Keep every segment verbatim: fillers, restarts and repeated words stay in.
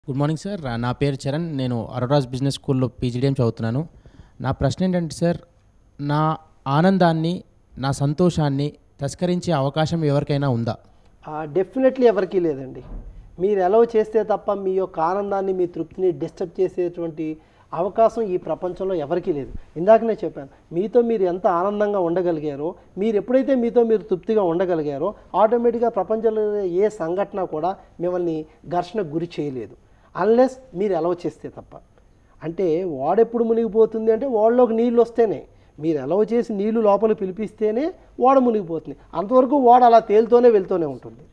Good morning sir. నా పేరు చరణ్. నేను అరోరాస్ బిజినెస్ స్కూల్లో పీజీడీఎం చదువుతున్నాను. నా ప్రశ్న ఏంటంటే సార్, నా ఆనందాన్ని, నా సంతోషాన్ని తస్కరించే అవకాశం ఎవరికైనా ఉందా? డెఫినెట్లీ ఎవరికీ లేదండి. మీరు ఎలవ్ చేస్తే తప్ప మీ యొక్క ఆనందాన్ని, మీ తృప్తిని డిస్టర్బ్ చేసేటువంటి అవకాశం ఈ ప్రపంచంలో ఎవరికీ లేదు. ఇందాకనే చెప్పాను, మీతో మీరు ఎంత ఆనందంగా ఉండగలిగారో, మీరు ఎప్పుడైతే మీతో మీరు తృప్తిగా ఉండగలిగారో ఆటోమేటిక్గా ప్రపంచంలో ఏ సంఘటన కూడా మిమ్మల్ని ఘర్షణకు గురి చేయలేదు, అన్లెస్ మీరు ఎలవ్ చేస్తే తప్ప. అంటే వాడెప్పుడు మునిగిపోతుంది అంటే వాడలోకి నీళ్ళు వస్తేనే, మీరు ఎలవ్ చేసి నీళ్లు లోపలికి పిలిపిస్తేనే వాడ మునిగిపోతుంది. అంతవరకు వాడు అలా తేలుతూనే వెళ్తూనే ఉంటుంది.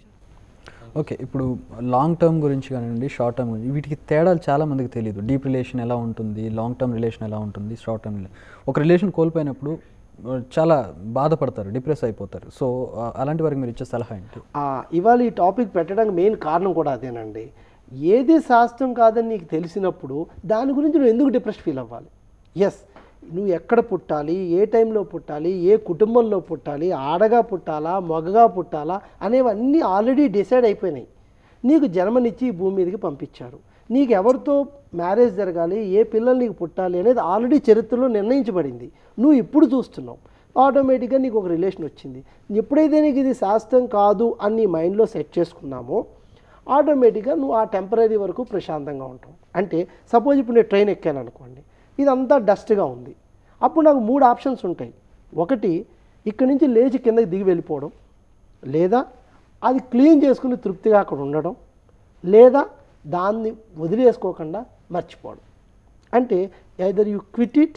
ఓకే, ఇప్పుడు లాంగ్ టర్మ్ గురించి కానివ్వండి, షార్ట్ టర్మ్ గురించి, వీటికి తేడాలు చాలామందికి తెలియదు. డీప్ రిలేషన్ ఎలా ఉంటుంది, లాంగ్ టర్మ్ రిలేషన్ ఎలా ఉంటుంది, షార్ట్ టర్మ్ రిలేషన్. ఒక రిలేషన్ కోల్పోయినప్పుడు చాలా బాధపడతారు, డిప్రెస్ అయిపోతారు. సో అలాంటి వారికి మీరు ఇచ్చే సలహా ఏంటి? ఇవాళ ఈ టాపిక్ పెట్టడానికి మెయిన్ కారణం కూడా అదేనండి. ఏది శాస్త్రం కాదని నీకు తెలిసినప్పుడు దాని గురించి నువ్వు ఎందుకు డిప్రెస్ ఫీల్ అవ్వాలి? ఎస్, నువ్వు ఎక్కడ పుట్టాలి, ఏ టైంలో పుట్టాలి, ఏ కుటుంబంలో పుట్టాలి, ఆడగా పుట్టాలా, మగగా పుట్టాలా అనేవన్నీ ఆల్రెడీ డిసైడ్ అయిపోయినాయి. నీకు జన్మనిచ్చి ఈ భూమి మీదకి పంపించారు. నీకు ఎవరితో మ్యారేజ్ జరగాలి, ఏ పిల్లలు నీకు పుట్టాలి అనేది ఆల్రెడీ చరిత్రలో నిర్ణయించబడింది. నువ్వు ఇప్పుడు చూస్తున్నావు. ఆటోమేటిక్గా నీకు ఒక రిలేషన్ వచ్చింది. ఎప్పుడైతే నీకు ఇది శాస్త్రం కాదు అని నీ మైండ్లో సెట్ చేసుకున్నామో ఆటోమేటిక్గా నువ్వు ఆ టెంపరీ వరకు ప్రశాంతంగా ఉంటావు. అంటే సపోజ్ ఇప్పుడు నేను ట్రైన్ ఎక్కాను అనుకోండి, ఇదంతా డస్ట్గా ఉంది. అప్పుడు నాకు మూడు ఆప్షన్స్ ఉంటాయి. ఒకటి, ఇక్కడి నుంచి లేచి కిందకి దిగి వెళ్ళిపోవడం, లేదా అది క్లీన్ చేసుకుని తృప్తిగా అక్కడ ఉండడం, లేదా దాన్ని వదిలేసుకోకుండా మర్చిపోవడం. అంటే either you quit it,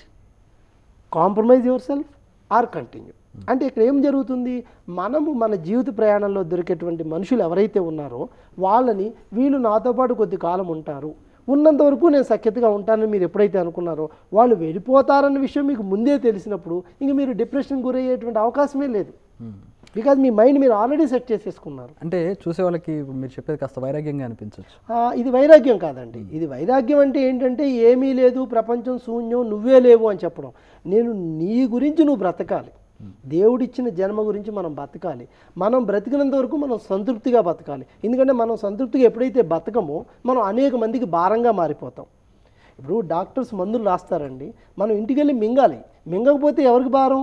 compromise yourself or continue. అంటే ఇక్కడ ఏం జరుగుతుంది, మనము మన జీవిత ప్రయాణంలో దొరికేటువంటి మనుషులు ఎవరైతే ఉన్నారో వాళ్ళని, వీళ్ళు నాతో పాటు కొద్ది కాలం ఉంటారు, ఉన్నంత వరకు నేను సఖ్యతగా ఉంటానని మీరు ఎప్పుడైతే అనుకున్నారో వాళ్ళు వెళ్ళిపోతారన్న విషయం మీకు ముందే తెలిసినప్పుడు ఇంక మీరు డిప్రెషన్ గురయ్యేటువంటి అవకాశమే లేదు. బికాజ్ మీ మైండ్ మీరు ఆల్రెడీ సెట్ చేసేసుకున్నారు. అంటే చూసే వాళ్ళకి మీరు చెప్పేది కాస్త వైరాగ్యంగా అనిపించవచ్చు. ఇది వైరాగ్యం కాదండి. ఇది వైరాగ్యం అంటే ఏంటంటే ఏమీ లేదు, ప్రపంచం శూన్యం, నువ్వే లేవు అని చెప్పడం. నేను నీ గురించి నువ్వు బ్రతకాలి, దేవుడిచ్చిన జన్మ గురించి మనం బతకాలి. మనం బ్రతికినంత వరకు మనం సంతృప్తిగా బతకాలి. ఎందుకంటే మనం సంతృప్తిగా ఎప్పుడైతే బతకమో మనం అనేక మందికి భారంగా మారిపోతాం. ఇప్పుడు డాక్టర్స్ మందులు రాస్తారండి, మనం ఇంటికి వెళ్ళి మింగాలి. మింగకపోతే ఎవరికి భారం?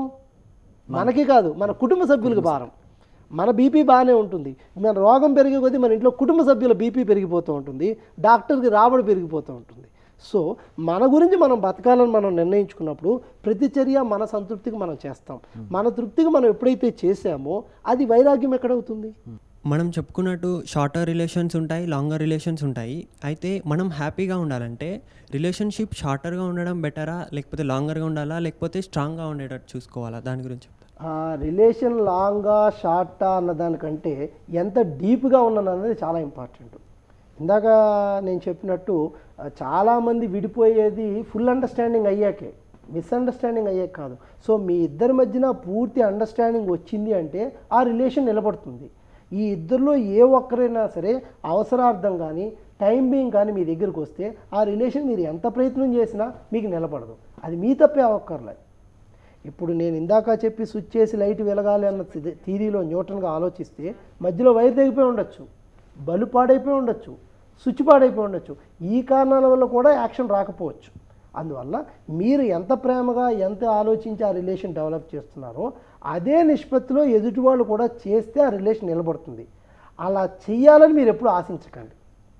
మనకి కాదు, మన కుటుంబ సభ్యులకు భారం. మన బీపీ బాగానే ఉంటుంది, మన రోగం పెరిగే కొద్దీ మన ఇంట్లో కుటుంబ సభ్యుల బీపీ పెరిగిపోతూ ఉంటుంది, డాక్టర్కి రాబడి పెరిగిపోతూ ఉంటుంది. సో మన గురించి మనం బతకాలని మనం నిర్ణయించుకున్నప్పుడు ప్రతి చర్య మన సంతృప్తికి మనం చేస్తాం. మన తృప్తికి మనం ఎప్పుడైతే చేసామో అది వైరాగ్యం ఎక్కడవుతుంది? మనం చెప్పుకున్నట్టు షార్టర్ రిలేషన్స్ ఉంటాయి, లాంగర్ రిలేషన్స్ ఉంటాయి. అయితే మనం హ్యాపీగా ఉండాలంటే రిలేషన్షిప్ షార్టర్గా ఉండడం బెటరా, లేకపోతే లాంగర్గా ఉండాలా, లేకపోతే స్ట్రాంగ్గా ఉండేటట్టు చూసుకోవాలా? దాని గురించి చెప్తాను. రిలేషన్ లాంగా షార్టా అన్న దానికంటే ఎంత డీప్గా ఉన్నది అనేది చాలా ఇంపార్టెంట్. ఇందాక నేను చెప్పినట్టు చాలామంది విడిపోయేది ఫుల్ అండర్స్టాండింగ్ అయ్యాకే, మిస్అండర్స్టాండింగ్ అయ్యాక కాదు. సో మీ ఇద్దరి మధ్యన పూర్తి అండర్స్టాండింగ్ వచ్చింది అంటే ఆ రిలేషన్ నిలబడుతుంది. ఈ ఇద్దరిలో ఏ ఒక్కరైనా సరే అవసరార్థం కానీ టైం బీయింగ్ కానీ మీ దగ్గరికి వస్తే ఆ రిలేషన్ మీరు ఎంత ప్రయత్నం చేసినా మీకు నిలబడదు. అది మీ తప్పే అవ్వక్కర్లేదు. ఇప్పుడు నేను ఇందాక చెప్పి స్విచ్ చేసి లైట్ వెలగాలి అన్న థీరీలో న్యూటన్గా ఆలోచిస్తే మధ్యలో వైర్ తెగిపోయి ఉండొచ్చు, బల్బు పాడైపోయి ఉండొచ్చు, స్విచ్ పాడైపోయి ఉండొచ్చు. ఈ కారణాల వల్ల కూడా యాక్షన్ రాకపోవచ్చు. అందువల్ల మీరు ఎంత ప్రేమగా ఎంత ఆలోచించి ఆ రిలేషన్ డెవలప్ చేస్తున్నారో అదే నిష్పత్తిలో ఎదుటి వాళ్ళు కూడా చేస్తే ఆ రిలేషన్ నిలబడుతుంది. అలా చెయ్యాలని మీరు ఎప్పుడు ఆశించకండి.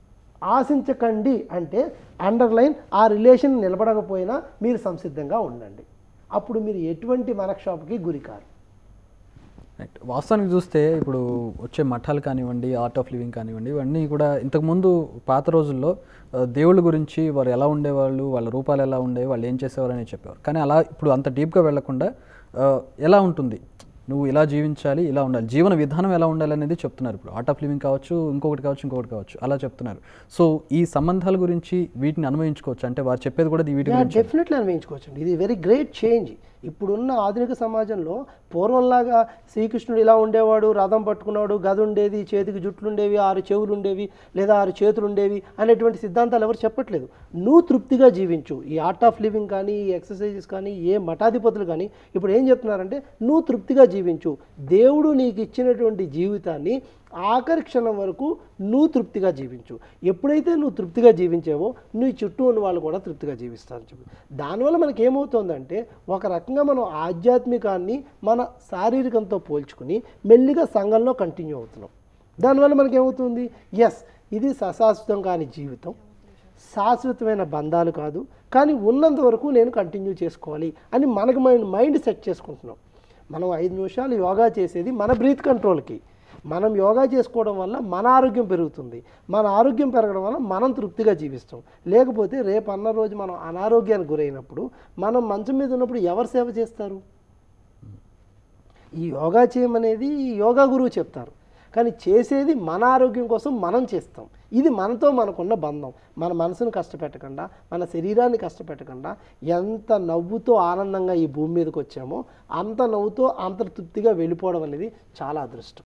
ఆశించకండి అంటే అండర్లైన్ ఆ రిలేషన్ నిలబడకపోయినా మీరు సంసిద్ధంగా ఉండండి. అప్పుడు మీరు ఎటువంటి మనక్షోభకి గురికారు. రైట్. వాస్తవానికి చూస్తే ఇప్పుడు వచ్చే మఠాలు కానివ్వండి, ఆర్ట్ ఆఫ్ లివింగ్ కానివ్వండి, ఇవన్నీ కూడా ఇంతకుముందు పాత రోజుల్లో దేవుళ్ళ గురించి వారు ఎలా ఉండేవాళ్ళు, వాళ్ళ రూపాలు ఎలా ఉండేవి, వాళ్ళు ఏం చేసేవారు అని చెప్పేవారు. కానీ అలా ఇప్పుడు అంత డీప్గా వెళ్లకుండా ఎలా ఉంటుంది, నువ్వు ఇలా జీవించాలి, ఇలా ఉండాలి, జీవన విధానం ఎలా ఉండాలి అనేది చెప్తున్నారు. ఇప్పుడు ఆర్ట్ ఆఫ్ లివింగ్ కావచ్చు, ఇంకొకటి కావచ్చు, ఇంకొకటి కావచ్చు, అలా చెప్తున్నారు. సో ఈ సంబంధాల గురించి వీటిని అన్వయించుకోవచ్చు అంటే వారు చెప్పేది కూడా వీటి గురించి డెఫినెట్లీ అన్వయించుకోవచ్చు అండి. ఇది వెరీ గ్రేట్ చేంజ్. ఇప్పుడున్న ఆధునిక సమాజంలో పూర్వంలాగా శ్రీకృష్ణుడు ఇలా ఉండేవాడు, రథం పట్టుకున్నాడు, గద ఉండేది, చేతికి జుట్లు ఉండేవి, ఆరు చెవులు ఉండేవి, లేదా ఆరు చేతులు ఉండేవి అనేటువంటి సిద్ధాంతాలు ఎవరు చెప్పట్లేదు. నువ్వు తృప్తిగా జీవించు. ఈ ఆర్ట్ ఆఫ్ లివింగ్ కానీ, ఈ ఎక్సర్సైజెస్ కానీ, ఏ మఠాధిపతులు కానీ ఇప్పుడు ఏం చెప్తున్నారంటే నువ్వు తృప్తిగా జీవించు. దేవుడు నీకు ఇచ్చినటువంటి జీవితాన్ని ఆఖరి క్షణం వరకు నువ్వు తృప్తిగా జీవించు. ఎప్పుడైతే నువ్వు తృప్తిగా జీవించావో నీ చుట్టూ ఉన్న వాళ్ళు కూడా తృప్తిగా జీవిస్తారని చెప్పి, దానివల్ల మనకి ఏమవుతుందంటే ఒక రకంగా మనం ఆధ్యాత్మికాన్ని మన శారీరకంతో పోల్చుకుని మెల్లిగా సంఘంలో కంటిన్యూ అవుతున్నాం. దానివల్ల మనకి ఏమవుతుంది, ఎస్ ఇది సశాశ్వతం కాని జీవితం, శాశ్వతమైన బంధాలు కాదు, కానీ ఉన్నంత వరకు నేను కంటిన్యూ చేసుకోవాలి అని మనకు మైండ్ మైండ్ సెట్ చేసుకుంటున్నాం. మనం ఐదు నిమిషాలు యోగా చేసేది మన బ్రీత్ కంట్రోల్కి. మనం యోగా చేసుకోవడం వల్ల మన ఆరోగ్యం పెరుగుతుంది. మన ఆరోగ్యం పెరగడం వల్ల మనం తృప్తిగా జీవిస్తాం. లేకపోతే రేపు అన్న రోజు మనం అనారోగ్యానికి గురైనప్పుడు మనం మంచం మీద ఉన్నప్పుడు ఎవరు సేవ చేస్తారు? ఈ యోగా చేయమనేది యోగా గురువు చెప్తారు, కానీ చేసేది మన ఆరోగ్యం కోసం మనం చేస్తాం. ఇది మనతో మనకున్న బంధం. మన మనసును కష్టపెట్టకుండా, మన శరీరాన్ని కష్టపెట్టకుండా ఎంత నవ్వుతో ఆనందంగా ఈ భూమి మీదకి వచ్చామో అంత నవ్వుతో అంత తృప్తిగా వెళ్ళిపోవడం అనేది చాలా అదృష్టం.